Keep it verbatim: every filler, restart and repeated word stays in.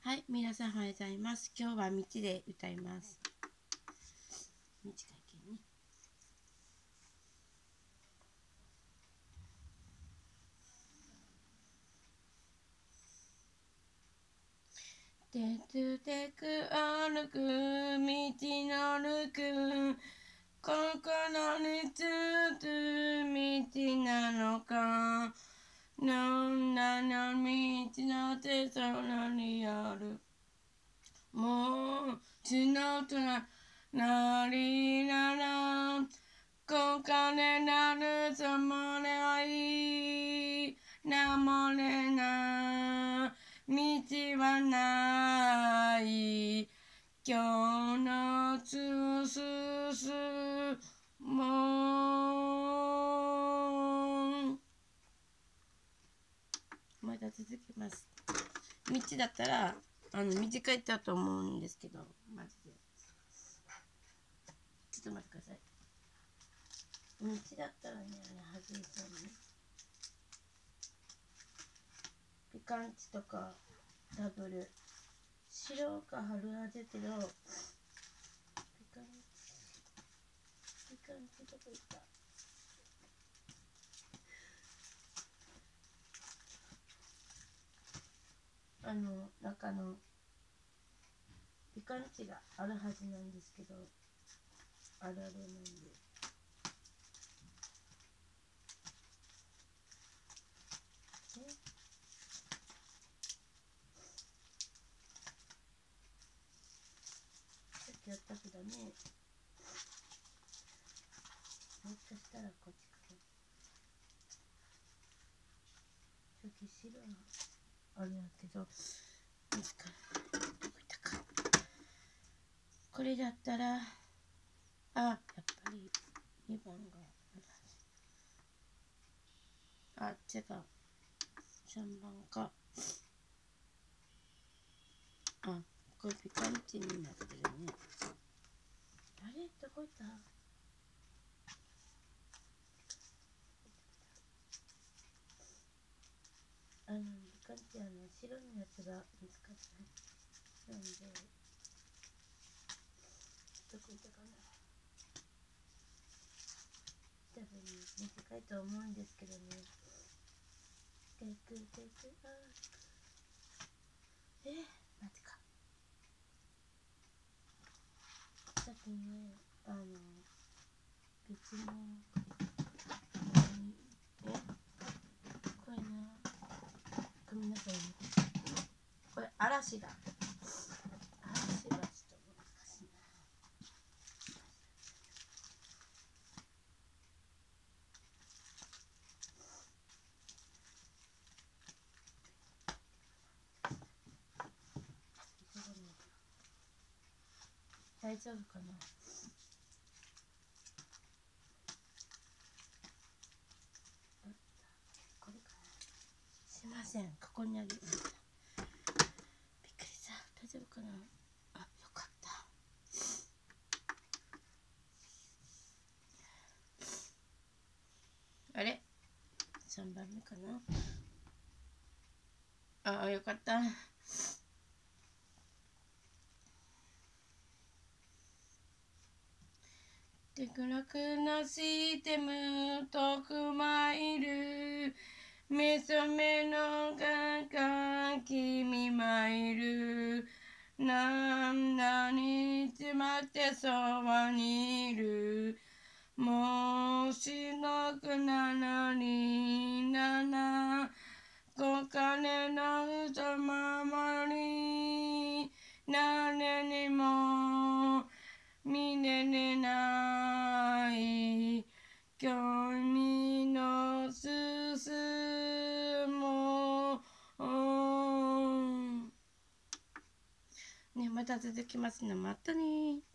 はい、皆さんおはようございます。今日は道で歌います。短いけどね。てつてく歩く道の歩く心につく道なのか、どんなの道の手空にある。もう血のとななりならこ金なるつもりはいいなもれな道はない今日のつすすもまだ続きます。道だったらあの短いだと思うんですけど、マジでちょっと待ってください。道だったらね、あれ外れそうね。ピカンチとかダブル白か春味だけど、ピカンチピカンチどこ行った。あの中のピカンチがあるはずなんですけど、あるあるなんで。さっきやったけどね、もしかしたらこっちかな。さっき白のあれやけど、見つかる。どこ行ったか。これだったら、あ、やっぱりにばんがあるはず。あ、違う。さんばんか。あ、これピカンチになってるね。あれどこ行った？あの、ピカンチあの白のやつが見つかった。なんで、どこ行ったかな。多分短いと思うんですけどね。テクテクあえー、マジか。さっきね、あの、別の、えこれな、ごめんなさいね。これ、嵐だ。嵐がちょっと難しいな。大丈夫かな。これかな。すいません、ここにあげました。びっくりした。大丈夫かな。あ、よかった。あれさんばんめかな。あ、よかった。で暗くなしてむとくまいる目覚めのがか君参るなんなにちまってそばにいるもうしなくなのになな小金の嘘守り何にも見れない君のすすもねまた続きますのまたね。